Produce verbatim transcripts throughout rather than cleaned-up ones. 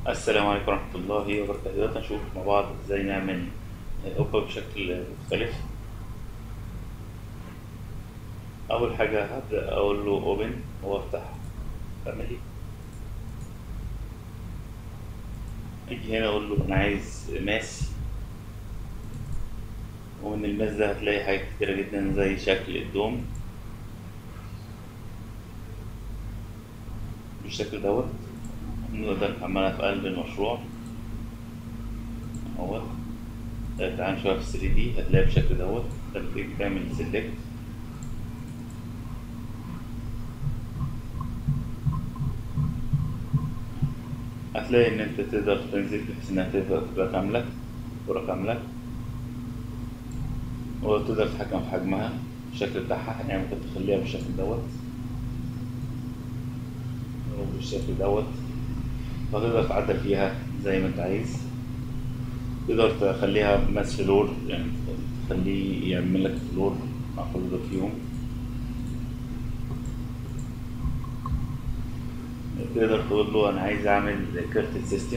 السلام عليكم ورحمة الله وبركاته. دلوقتي هنشوف مع بعض ازاي نعمل قبة بشكل مختلف. أول حاجة هبدأ أقول له open وأفتح فاميلي. أجي هنا أقول له أنا عايز ماس، ومن الماس ده هتلاقي حاجات كتيرة جدا زي شكل الدوم بالشكل دوت. نقدر نحملها في قلب المشروع اهوت. تعال نشوفها في ثري دي هتلاقي بالشكل دوت. لما تيجي تعمل سيلكت هتلاقي إن أنت تقدر تنزل بحيث إنها تبقى تبقى كاملة، صورة كاملة، وتقدر تتحكم في حجمها الشكل بتاعها. يعني ممكن تخليها بالشكل دوت أو بالشكل دوت، فتقدر تعدل فيها زي ما أنت عايز. تقدر تخليها ماس فلور، يعني تخليه يعمل لك فلور مع كل دول فيهم. تقدر تقول له أنا عايز أعمل كارت سيستم،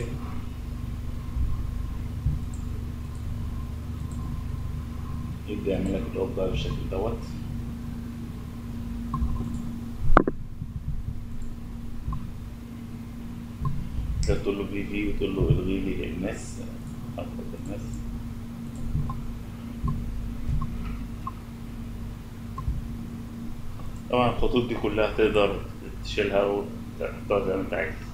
يبدأ يعمل لك الأوضة بالشكل دوت. تقدر تقول له في في وتقول له الغي لي الماس أو خط الماس. طبعا الخطوط دي كلها تقدر تشيلها وتحطها زي ما انت عايز.